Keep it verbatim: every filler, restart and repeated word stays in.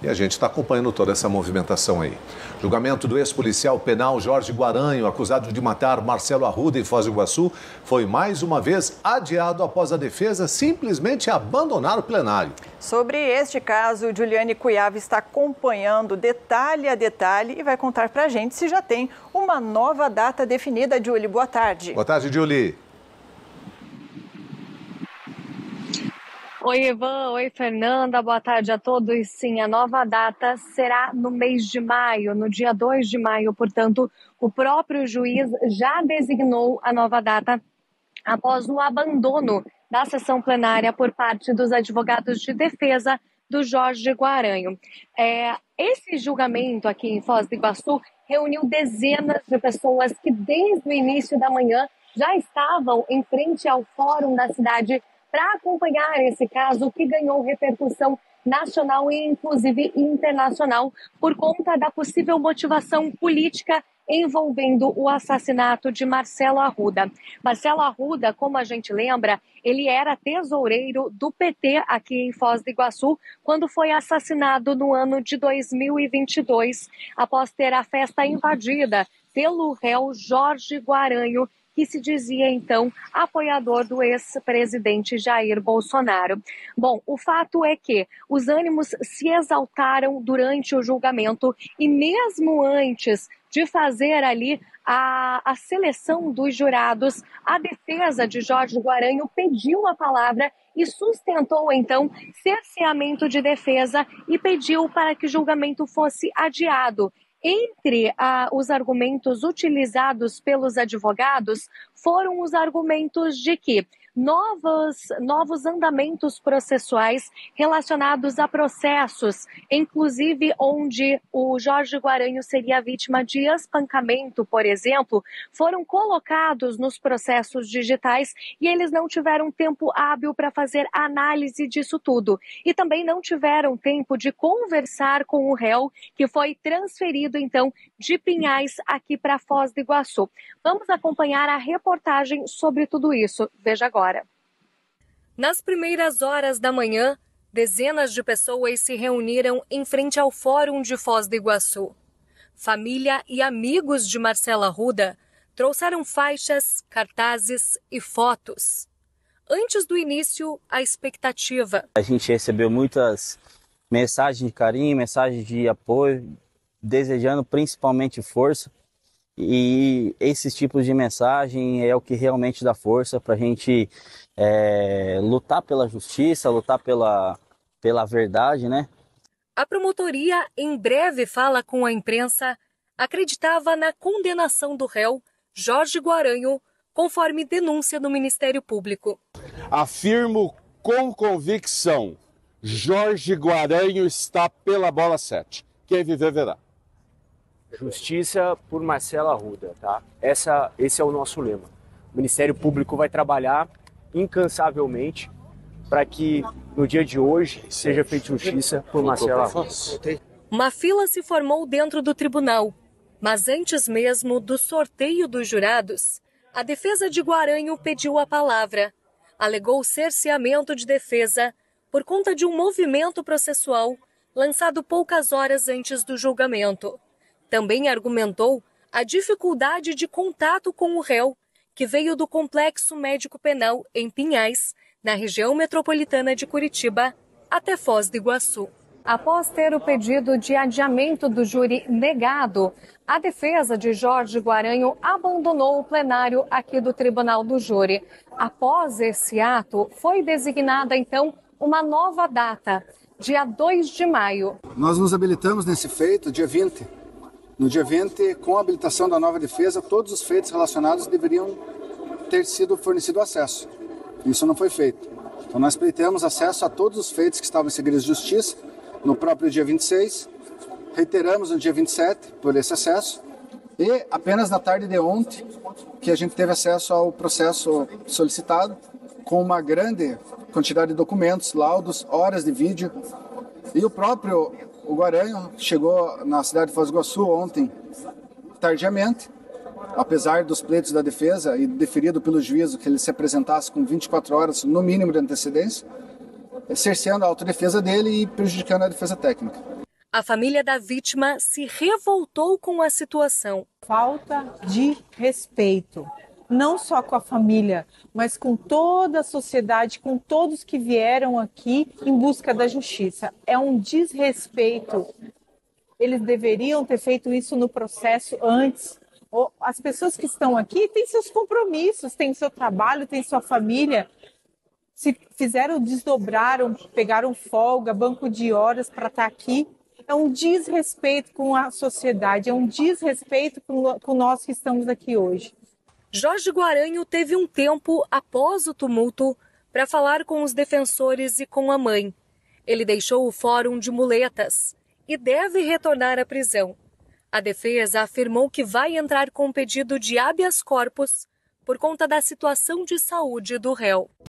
E a gente está acompanhando toda essa movimentação aí. Julgamento do ex-policial penal Jorge Guaranho, acusado de matar Marcelo Arruda em Foz do Iguaçu, foi mais uma vez adiado após a defesa simplesmente abandonar o plenário. Sobre este caso, Juliane Cuiava está acompanhando detalhe a detalhe e vai contar pra gente se já tem uma nova data definida. Julie, boa tarde. Boa tarde, Julie. Oi, Ivan. Oi, Fernanda. Boa tarde a todos. Sim, a nova data será no mês de maio, no dia dois de maio. Portanto, o próprio juiz já designou a nova data após o abandono da sessão plenária por parte dos advogados de defesa do Jorge Guaranho. É, esse julgamento aqui em Foz do Iguaçu reuniu dezenas de pessoas que desde o início da manhã já estavam em frente ao fórum da cidade para acompanhar esse caso que ganhou repercussão nacional e inclusive internacional por conta da possível motivação política envolvendo o assassinato de Marcelo Arruda. Marcelo Arruda, como a gente lembra, ele era tesoureiro do P T aqui em Foz do Iguaçu quando foi assassinado no ano de dois mil e vinte e dois, após ter a festa invadida pelo réu Jorge Guaranho, que se dizia, então, apoiador do ex-presidente Jair Bolsonaro. Bom, o fato é que os ânimos se exaltaram durante o julgamento e mesmo antes de fazer ali a, a seleção dos jurados, a defesa de Jorge Guaranho pediu a palavra e sustentou, então, cerceamento de defesa e pediu para que o julgamento fosse adiado. Entre ah, os argumentos utilizados pelos advogados foram os argumentos de que novos, novos andamentos processuais relacionados a processos, inclusive onde o Jorge Guaranho seria vítima de espancamento, por exemplo, foram colocados nos processos digitais e eles não tiveram tempo hábil para fazer análise disso tudo. E também não tiveram tempo de conversar com o réu, que foi transferido, então, de Pinhais aqui para Foz do Iguaçu. Vamos acompanhar a reportagem sobre tudo isso. Veja agora. Nas primeiras horas da manhã, dezenas de pessoas se reuniram em frente ao Fórum de Foz do Iguaçu. Família e amigos de Marcelo Arruda trouxeram faixas, cartazes e fotos. Antes do início, a expectativa. A gente recebeu muitas mensagens de carinho, mensagens de apoio, desejando principalmente força. E esses tipos de mensagem é o que realmente dá força para a gente é, lutar pela justiça, lutar pela, pela verdade, né? A promotoria, em breve fala com a imprensa, acreditava na condenação do réu Jorge Guaranho, conforme denúncia do Ministério Público. Afirmo com convicção, Jorge Guaranho está pela bola sete. Quem viver, verá. Justiça por Marcelo Arruda, tá? Essa, esse é o nosso lema. O Ministério Público vai trabalhar incansavelmente para que no dia de hoje seja feita justiça por Marcelo Arruda. Uma fila se formou dentro do tribunal, mas antes mesmo do sorteio dos jurados, a defesa de Guaranho pediu a palavra. Alegou cerceamento de defesa por conta de um movimento processual lançado poucas horas antes do julgamento. Também argumentou a dificuldade de contato com o réu, que veio do Complexo Médico Penal em Pinhais, na região metropolitana de Curitiba, até Foz do Iguaçu. Após ter o pedido de adiamento do júri negado, a defesa de Jorge Guaranho abandonou o plenário aqui do Tribunal do Júri. Após esse ato, foi designada, então, uma nova data, dia dois de maio. Nós nos habilitamos nesse feito, dia vinte. No dia vinte, com a habilitação da nova defesa, todos os feitos relacionados deveriam ter sido fornecido acesso. Isso não foi feito. Então nós pleiteamos acesso a todos os feitos que estavam em segredo de justiça no próprio dia vinte e seis, reiteramos no dia vinte e sete por esse acesso e apenas na tarde de ontem que a gente teve acesso ao processo solicitado com uma grande quantidade de documentos, laudos, horas de vídeo e o próprio O Guaranho chegou na cidade de Foz do Iguaçu ontem, tardiamente, apesar dos pleitos da defesa e deferido pelo juízo que ele se apresentasse com vinte e quatro horas, no mínimo, de antecedência, cerceando a autodefesa dele e prejudicando a defesa técnica. A família da vítima se revoltou com a situação. Falta de respeito, não só com a família, mas com toda a sociedade, com todos que vieram aqui em busca da justiça. É um desrespeito. Eles deveriam ter feito isso no processo antes. As pessoas que estão aqui têm seus compromissos, têm seu trabalho, têm sua família. Se fizeram, desdobraram, pegaram folga, banco de horas para estar aqui. É um desrespeito com a sociedade, é um desrespeito com, com nós que estamos aqui hoje. Jorge Guaranho teve um tempo após o tumulto para falar com os defensores e com a mãe. Ele deixou o fórum de muletas e deve retornar à prisão. A defesa afirmou que vai entrar com pedido de habeas corpus por conta da situação de saúde do réu.